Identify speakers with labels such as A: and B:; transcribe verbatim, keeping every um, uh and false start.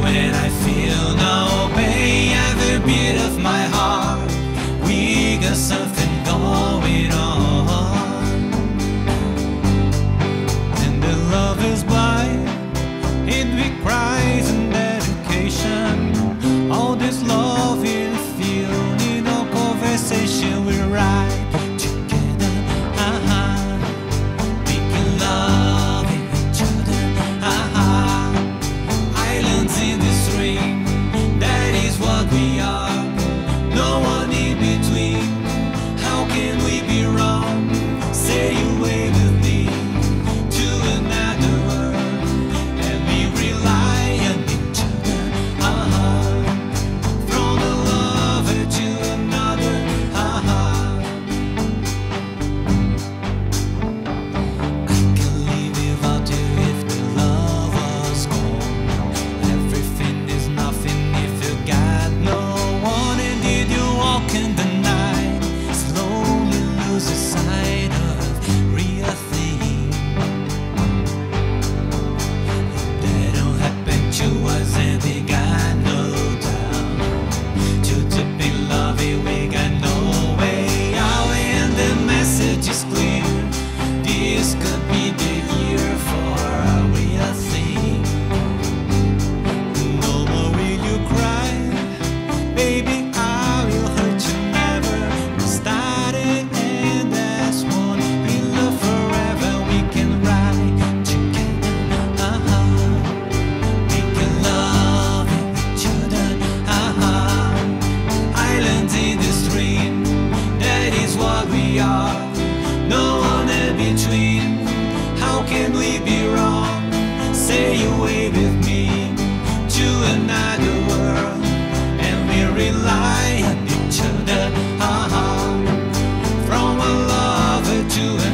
A: when I feel no pain, every beat of my heart, we got something going on. And the love is blind, it we cries and dedication. All this love in feel, in no conversation we write together. Uh-huh. We can love each other. Uh-huh. Islands in this ring, that is what we are. No one in between. How can we be wrong? Say you away with me to another world, and we rely on each other. Uh-huh. From a lover to another. Uh-huh. I can live without you if the love was gone. Everything is nothing if you got no one. And did you walk in the night, slowly lose the sight of real thing? That don't happen to us and we got no doubt. To deep in love we got no way out, and the message is clear. This could be the year for a real thing. No more will you cry, baby, I will hurt you never. We started and that's one. We love forever, we can ride together. Uh-huh. We can love each other. Uh-huh. Islands in the stream, that is what we are. No one in between. How can we be wrong? Say you away with me to another world, and we rely on each other. Uh-huh. From a lover to another.